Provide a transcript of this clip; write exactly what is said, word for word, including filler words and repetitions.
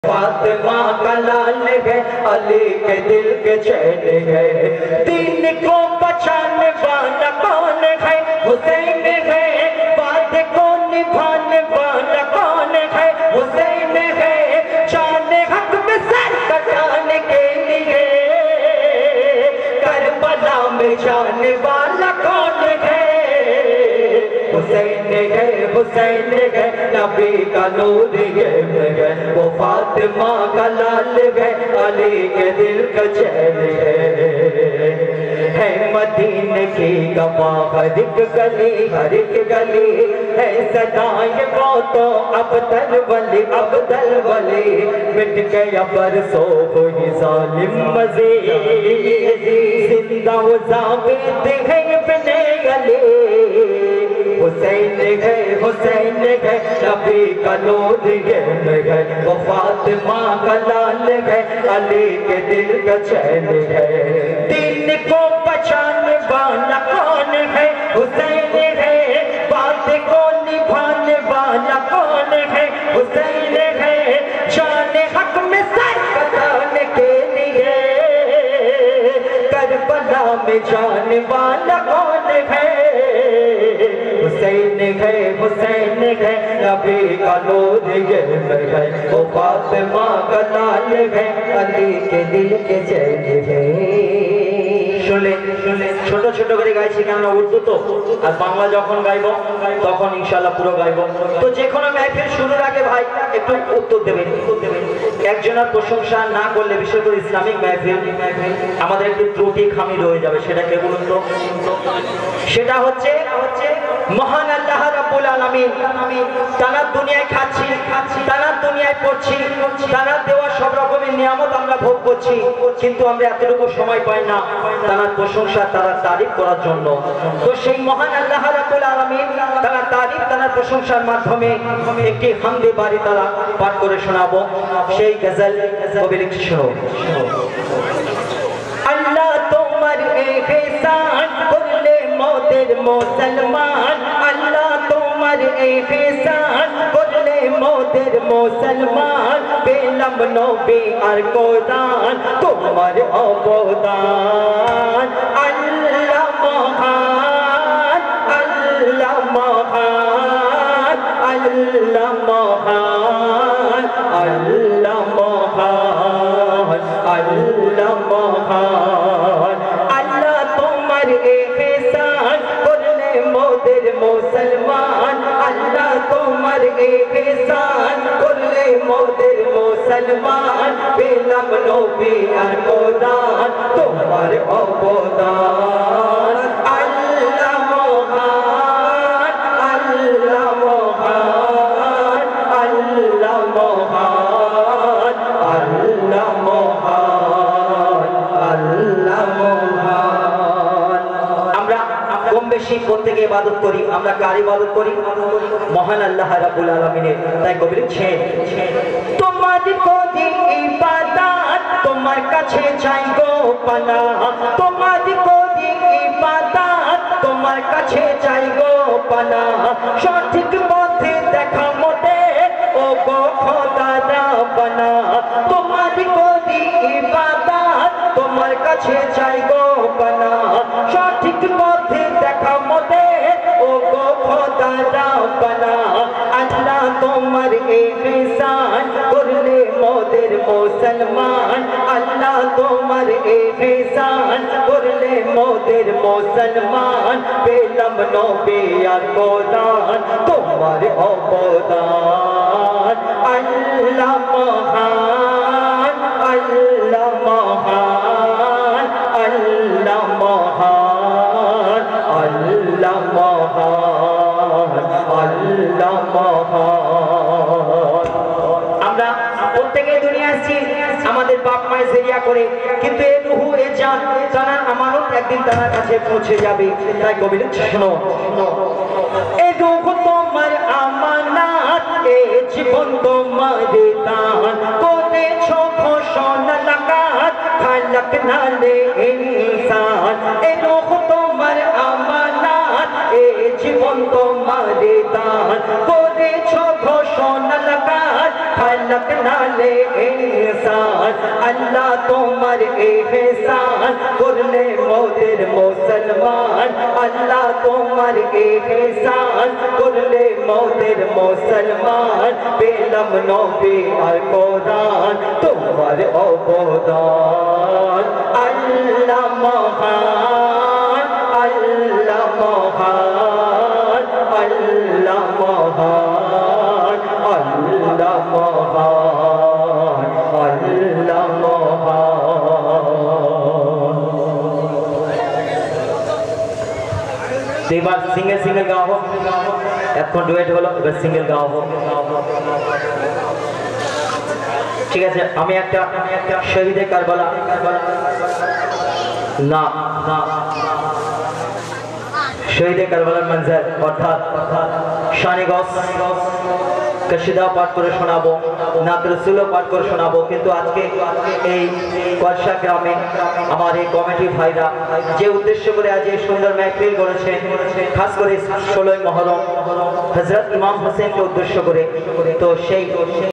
फातिमा का लाल है, अली के दिल के चैन है। दीन को बचाने वाला कौन है? हुसैन है। बात को निभाने वाला कौन है? हुसैन है। जाने हक में सर कटाने के लिए करबला में जाने वाला कौन है? हुसैन है, हुसैन है, नबी का नूर है, वो फातिमा का लाल है, अली के दिल का चैन है। है मदीने की गवाह हर एक गली, हर एक गली है सदाएं वो तो अब्दुल वली, अब्दुल वली। मिट गया बरसों कोई जालिम मज़ीद, जिंदा वो ज़ाबित है इब्ने अली। हुसैन है, हुसैन है, नबी का नूर है, वो फातिमा का लाल है, अली के दिल का चैन है। दीन को बचाने वाला कौन है? हुसैन है। बात को निभाने वाला कौन है? हुसैन है। जाने हक में सर कटाने के लिए करबला में जाने वाला कौन है? हुसैन है, हुसैन है, नबी का नूर है, वो फातिमा का लाल है, अली के दिल के चैन है। শুনে শুনে ছোট ছোট করে গাইছি, কেন উর্দু তো, আর বাংলা যখন গাইব তখন ইনশাআল্লাহ পুরো গাইব। তো যে কোনো মাহফিল শুরুর আগে ভাই একটু উত্তর দেবেন, উত্তর দেবেন। একজনের প্রশংসা না করলে, বিশেষ করে ইসলামিক মাহফিল, আমাদের একটু ত্রুটি খামি রয়ে যাবে। সেটা কে বলুন তো? সেটা হচ্ছে মহান আল্লাহ রাব্বুল আলামিন। তারা দুনিয়ায় খাচ্ছি, তারা দুনিয়ায় পড়ছি, তারা দেওয়া সব রকমের নিয়ামত আমরা ভোগ করছি, কিন্তু আমরা এতটুকু সময় পাই না তার প্রশংসা, তারা তারিফ করার জন্য। তো সেই মহান আল্লাহ রাব্বুল আলামিন তারা তারিফ, তারা প্রশংসার মাধ্যমে একটি হামদে বাড়ি তারা পাঠ করে শোনাবো। সেই গজল কবি লিখছে, শোনো। আল্লাহ তোমার ইহসান করলে মোদের মুসলমান, আল্লাহ তোমার ইহসান করলে মোদের মুসলমান। পেলাম নবী আর কোরআন তোমার অবদান। আল্লাহ মহান, আল্লাহ মহান, আল্লাহ মহান, আল্লাহ মহান, আল্লাহ মহান। আল্লাহ তোমার ইহসান করলে মোদের মুসলমান, আল্লাহ তোমার ইহসান করলে মোদের মুসলমান। পেলাম নবী আর কোরআন তোমার অবদান। আল্লাহ মহান, আল্লাহ মহান, আল্লাহ মহান, আল্লাহ মহান, আল্লাহ মহান। আমরা কম বেশি প্রত্যেকে ইবাদত করি, আমরা কার ইবাদত করি? মহান আল্লাহ রাব্বুল আলামিনের। তাই কবি লিখছেন, তোমার করি ইবাদত তোমার কাছে চাই গো পানাহ, তোমার করি ইবাদত তোমার কাছে চাই গো পানাহ। সঠিক পথে দেখা মোদের ও গো খোদা রাব্বানা। তোমার করি ইবাদত তোমার কাছে চাই গো পানাহ। সঠিক পথে দেখা মোদের ও গো খোদা রাব্বানা। আল্লাহ তোমার ইহসান করলে মোদের মুসলমান, আল্লাহ তোমার ইহসান করলে মোদের মুসলমান। পেলাম নবী আর কোরআন তোমার অবদান। আল্লাহ মহান, আল্লাহ মহান, আল্লাহ মহান, আল্লাহ মহান, আল্লাহ মহান। আমরা প্রত্যেকে দুনিয়া আসছি আমাদের বাপ মায়ের জেরিয়া করে, কিন্তু এ রুহু এ জান তারা আমানত একদিন তার কাছে পৌঁছে যাবে। তাই কবি লিখছে, শোনো। এ রুহু তোমার আমানত, এ জীবন তোমার দান। করেছো ঘোষণা লাগাত খালাক নালে ইনসান। এ রুহু তোমার আমানত, এ জীবন তোমার দান। করেছো ঘোষণা লাগাত फलक नाले इंसान अल्लाह तुम्हार एहसान करले मोदेर मुसलमान अल्लाह तुम्हार एहसान करले मोदेर मुसलमान पेलम नबी और कुरान तुम्हार अवदान अल्लाह महान अल्लाह महान अल्लाह महान अल्लाह महान अल्लाह महान। এবার সিঙ্গেল সিঙ্গেল গাওয়া হোক, এখন ডুয়েট হলো, এবার সিঙ্গেল গাওয়া হোক। ঠিক আছে, আমি একটা শহীদে কারবালা না না শহীদে কারবালার মঞ্জর অর্থাৎ শানে গস কশিদা পাঠ করে শোনাবো, নাত রসুলও পাঠ করে শোনাবো। কিন্তু আজকে এই কলসা গ্রামে আমার এই কমিটি ভাইরা যে উদ্দেশ্য করে আজ এই সুন্দর মাহফিল করেছেন, খাস করে ষোলোই মহরম হযরত ইমাম হোসেনকে উদ্দেশ্য করে, তো সেই